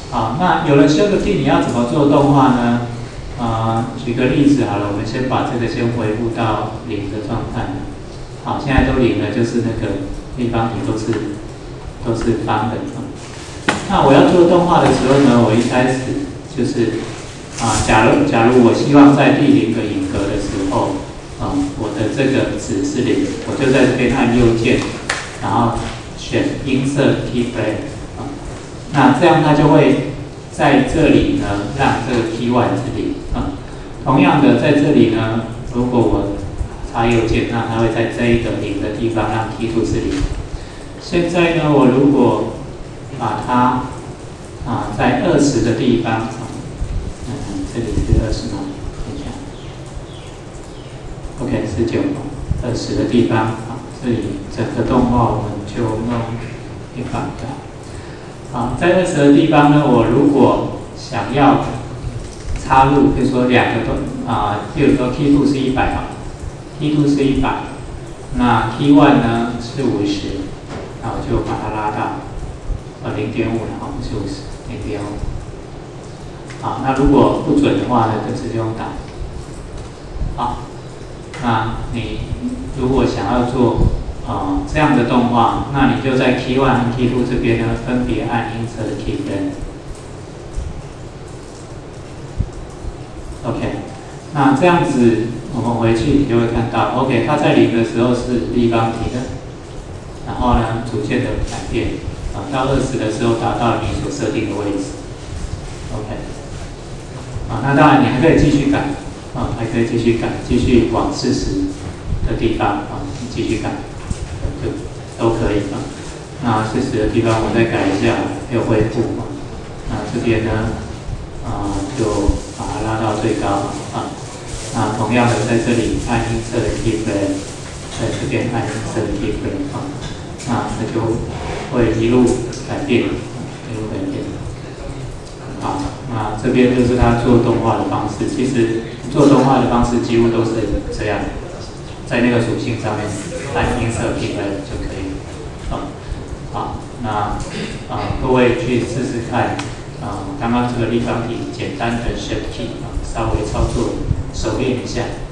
好，那有了 show 的 key， 你要怎么做动画呢？举个例子好了，我们先把这个先恢复到0的状态。好，现在都0了，就是那个立方体都是方的。那我要做动画的时候呢，我一开始就是假如我希望在第0个影格的时候，我的这个值是0，我就在这边按右键，然后选Insert Keyframe。那这样它就会在这里呢，让这个 Key One 是0。同样的，在这里呢，如果我插右键，那它会在这一个0的地方让 Key Two 是0。现在呢，我如果把它在20的地方，这里是20吗？等一下 ，OK 19， 20的地方，这里整个动画我们就弄100个。好，在20的地方呢，我如果想要插入，比如说2个比如说 Key Two 是100嘛 ，Key Two 是100，那 Key One 呢是50，那我就把它拉到0.5，然后不是50，0.5。好，那如果不准的话呢，就直接用打。好，那你如果想要做这样的动画，那你就在 Key One 和 Key Two 这边呢，分别按 Insert Keyframe。OK， 那这样子我们回去你就会看到 ，OK， 它在0的时候是立方体的，然后呢逐渐的改变，到20的时候达到你所设定的位置。OK， 那当然你还可以继续改，还可以继续改，继续往40的地方你继续改。就都可以那40的地方我再改一下，又恢复那这边呢，就把它拉到最高那同样的在这里按Insert Keyframe， 在这边按Insert Keyframe那它就会一路改变，好，那这边就是它做动画的方式。其实做动画的方式几乎都是这样，在那个属性上面按Insert Keyframe就可以好，那各位去试试看刚刚这个立方体简单的 Shift Key 稍微操作熟练一下。